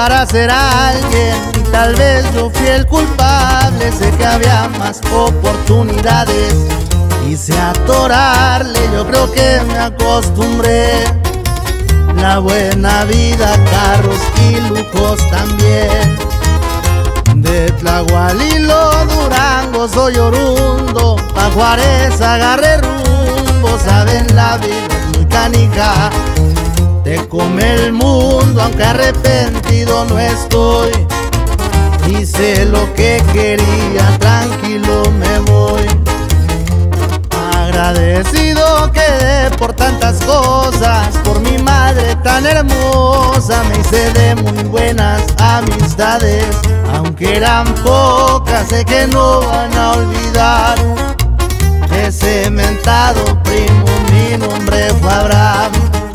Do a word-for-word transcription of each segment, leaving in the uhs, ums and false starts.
para ser alguien, y tal vez yo fui el culpable. Sé que había más oportunidades, quise atorarle, yo creo que me acostumbré. La buena vida, carros y lujos también. De Tlahualilo, Durango, soy orundo, pa' Juárez agarré rumbo. Saben, la vida es muy canija, te come el mundo, aunque arrepentido no estoy. Hice lo que quería, tranquilo me voy. Agradecido quedé por tantas cosas, por mi madre tan hermosa. Me hice de muy buenas amistades, aunque eran pocas, sé que no van a olvidar ese mentado primo, mi nombre fue Abraham.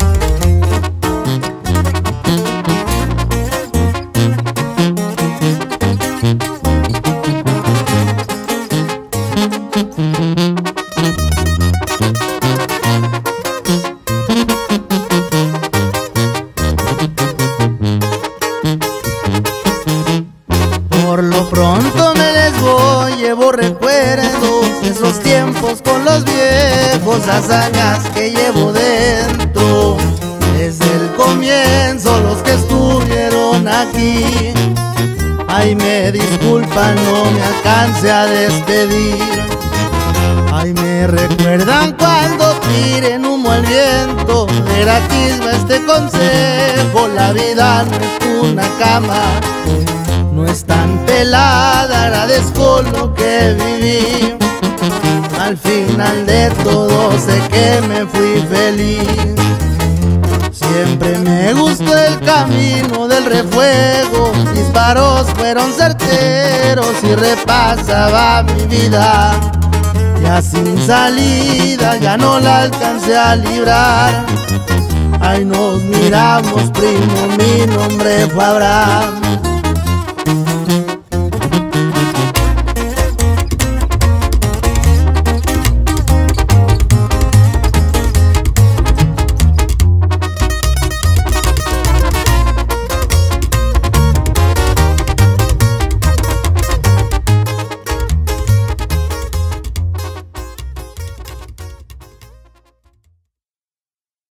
Por lo pronto me les voy, llevo recuerdos de esos tiempos con los viejos, hazañas que llevo dentro desde el comienzo, los que estuvieron aquí. Ay, me disculpan, no me alcance a despedir. Ay, me recuerdan cuando tiren humo al viento. De gratis va este consejo, la vida no es una cama, no es tan pelada, agradezco lo que viví. Al final de todo sé que me fui feliz. Siempre me gustó el camino del refuego, mis paros fueron certeros y repasaba mi vida. Ya sin salida, ya no la alcancé a librar. Ay, nos miramos, primo, mi nombre fue Abraham.